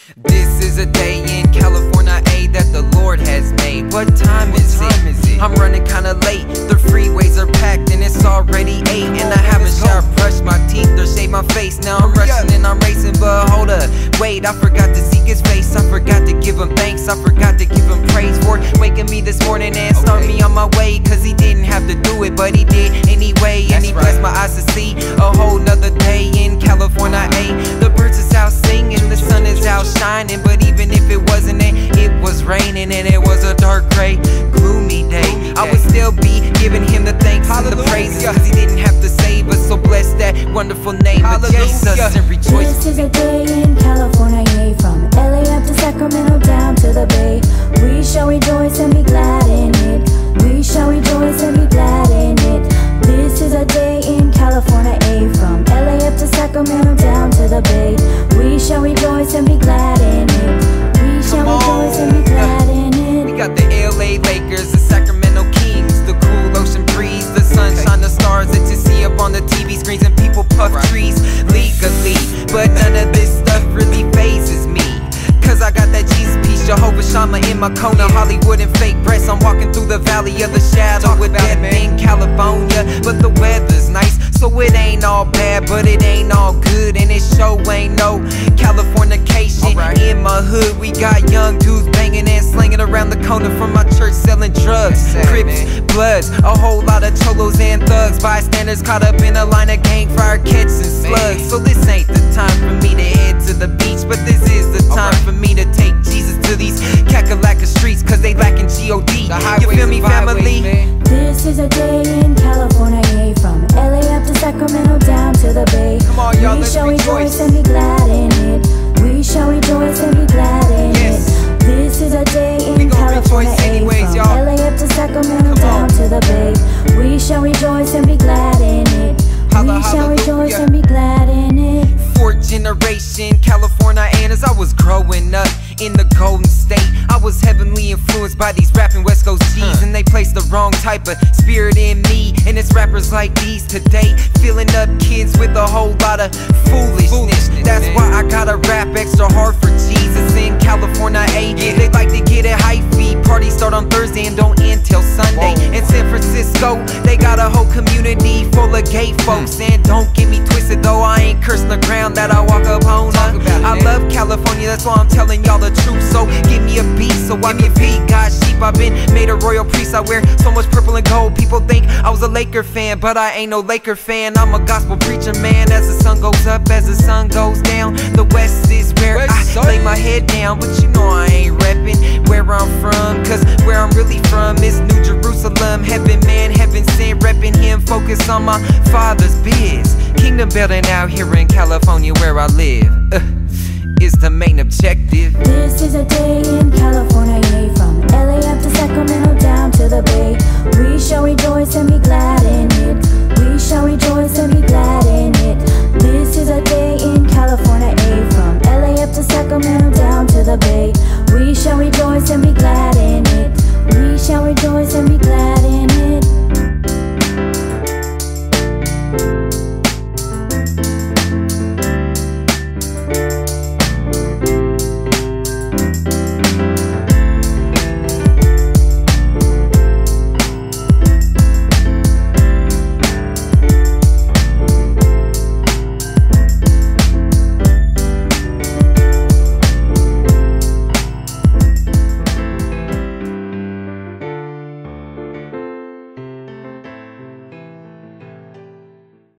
This is a day in California, that the Lord has made. What time is it? I'm running kinda late. The freeways are packed and it's already 8. And I haven't showered, brushed my teeth, or shaved my face. Now I'm rushing and I'm racing, but hold up, wait, I forgot to seek His face. I forgot to give Him thanks, I forgot to give Him praise for waking me this morning and start me on my way. Cause He didn't have to do it, but He did anyway. And He blessed my eyes to see a whole nother day in California. The birds is out singing, the sun is out shining. But even if it wasn't it was raining and it was a dark, gray, gloomy day, I would still be giving Him the thanks and the praises. Cause He didn't have to save us, so bless that wonderful name of Jesus and rejoice. This is a day in California, from LA up to Sacramento down to the Bay. We shall rejoice and be glad in it. We shall rejoice and be glad in it. This is a day in California, from LA up to Sacramento down to the Bay. We shall rejoice and be glad in it. We shall rejoice and be glad in it. We got the LA Lakers, the Sacramento Kings, the cool ocean breeze, the sunshine, the stars that you see up on the TV screens, and people puff trees legally. But none of this stuff really phases me, cause I got that Jesus peace, Jehovah Shammah in my corner. Hollywood and fake breasts, I'm walking through the valley of the shadow with death in California. But the weather's nice, so it ain't all bad, but it ain't all good. And it sure ain't no Californication in my hood. We got young dudes banging and slinging around the corner from my church, selling drugs, Crips, Bloods, a whole lot of cholos and thugs. Bystanders caught up in a line of gang fire, catching slugs. So this ain't the time for me to head to the beach, but this is the time for me to take Jesus to these Kakalaka streets, cause they lacking G.O.D. You feel me, family? This is a day in California, from LA up to Sacramento down to the Bay. Come on, y'all, we let's shall rejoice and be glad in it. We shall rejoice and be glad in it. This is a day in California, anyways, from LA up to Sacramento down to the Bay. We shall rejoice and be glad in it. We shall rejoice and be glad in it. Fourth generation California, and as I was growing up in the Golden State, I was heavily influenced by these rapping West Coast G's, and they placed the wrong type of spirit in me. And it's rappers like these today, filling up kids with a whole lot of foolishness. That's why I gotta rap extra hard for Jesus in California. They like to get it hyphy. Parties start on Thursday and don't end till Sunday. In San Francisco, they got a whole community full of gay folks. And don't get me twisted though, I ain't cursing the ground that I walk up on. I love California, that's why I'm telling y'all the truth. So give me a beat so I can feed God's sheep. I've been made a royal priest, I wear so much purple and gold. People think I was a Laker fan, but I ain't no Laker fan. I'm a gospel preacher, man. As the sun goes up, as the sun goes down, the West is where I lay my head down. But you know I ain't reppin' where I'm from, cause where I'm really from is New Jerusalem. Heaven man, heaven sent, reppin' Him, focus on my Father's biz. Kingdom building out here in California where I live.